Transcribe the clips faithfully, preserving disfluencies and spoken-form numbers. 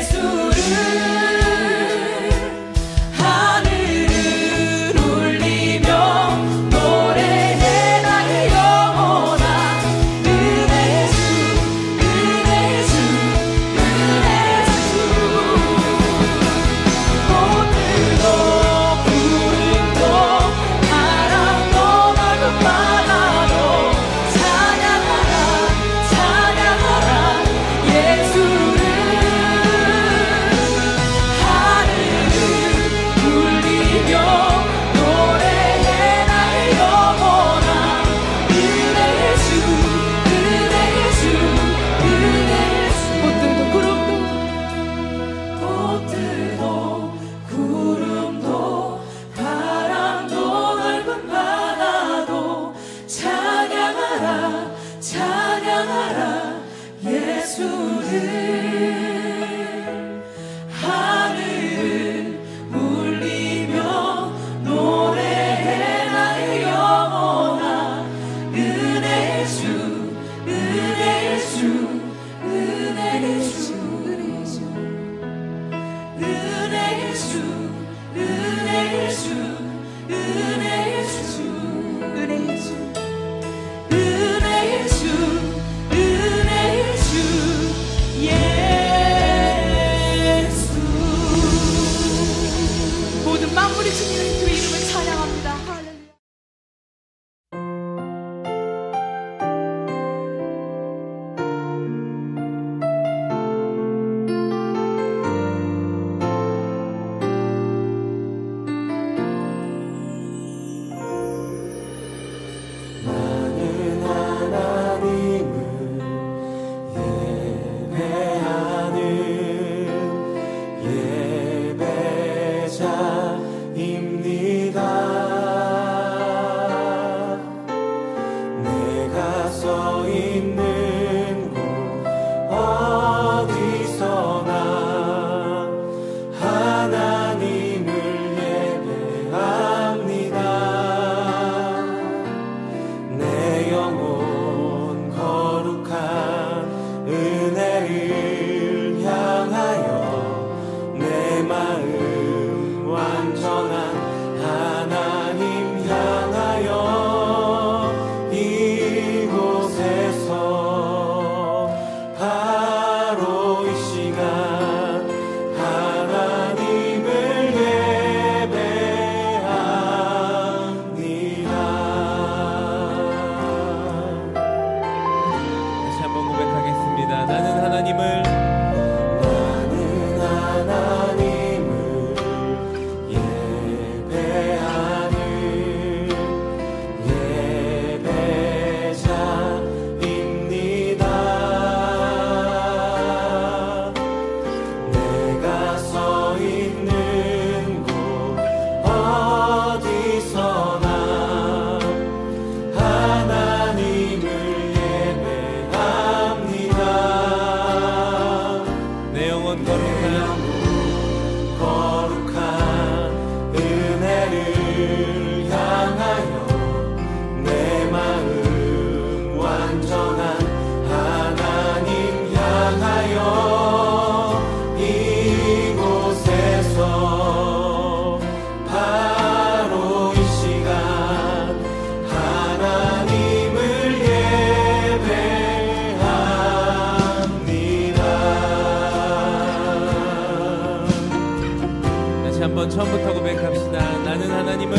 처음부터 고백합시다. 나는 하나님을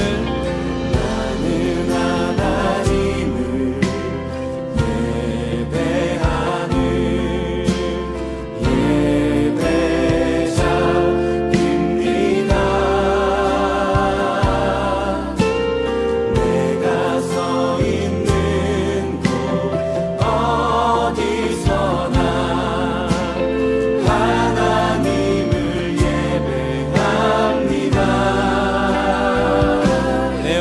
나는 하나님을 예배하는 예배자입니다. 내가 서 있는 곳 어디서나 하나님을 예배합니다. 내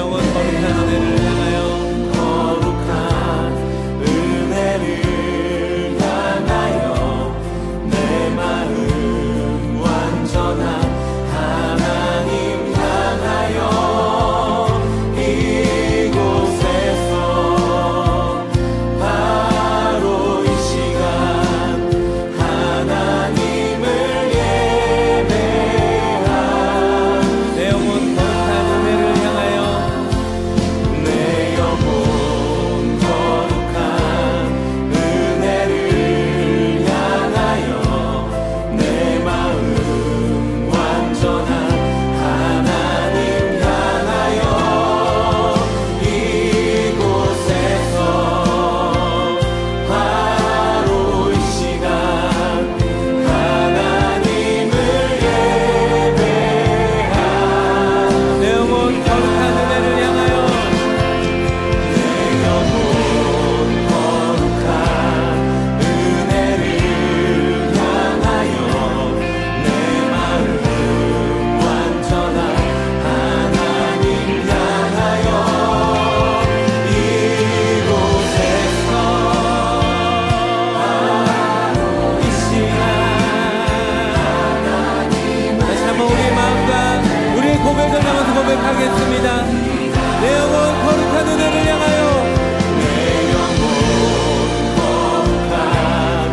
고백하겠습니다. 내 영혼 거룩한 은혜를 향하여 내 영혼 거룩한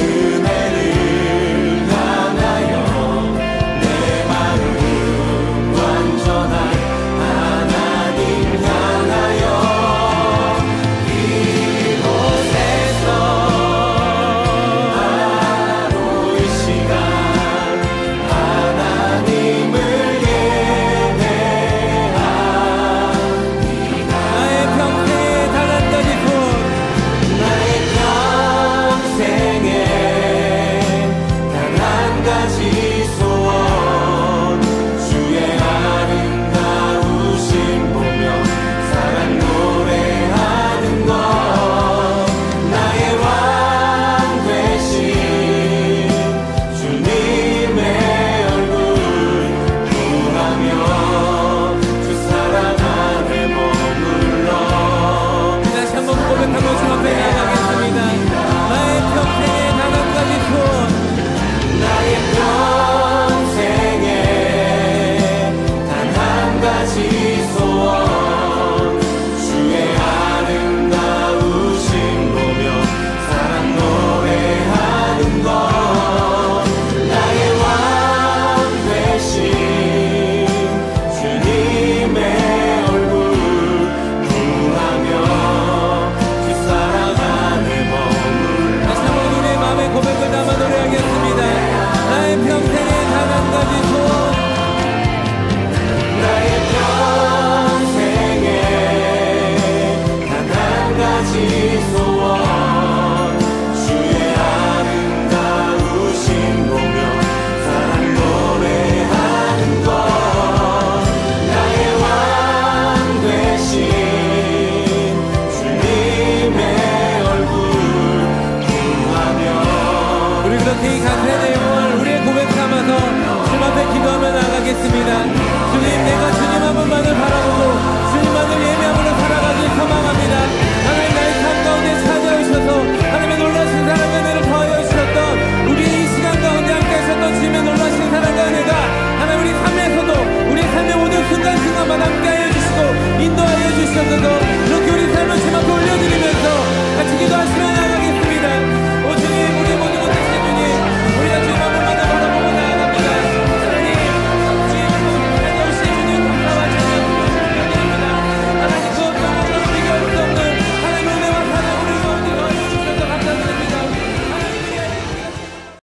은혜를 향하여 내 마음 완전한 하나님 향하여 이곳에서 하루 이 시간 하나님을 나의 평생에 단 한 가지 소원 나의 평생에 단 한 가지 소원 주의 아름다우심 보며 사랑 노래하는 것 나의 왕 되신 주님의 얼굴 구하며 주 사랑 안에 머물러 다시 한번 고백하며 주 앞에 나가겠습니다. 나의 평생에 단 한 가지 소원 나의 평생에 단 한 가지 소원 주의 아름다우심 보며 사랑 노래하는 것 나의 왕 되신 주님의 얼굴 구하며 주 사랑 안에 머물러 다시 한번 우리의 마음의 고백을 담아 노래하겠습니다. 나의 평생에 단 한 가지 소원 나의 평생에 단 한 가지 소원 주의 아름다우심 보며 사랑 노래하는 것 나의 왕 되신 주님의 얼굴 구하며 우리 그렇게 이 간절한 내용을 우리의 고백 삼아서 주님 앞에 기도하며 나가겠습니다. 주님, 내가 주님 한 분만을 바라보고 주님만을 예배함으로 살아가길 소망합니다.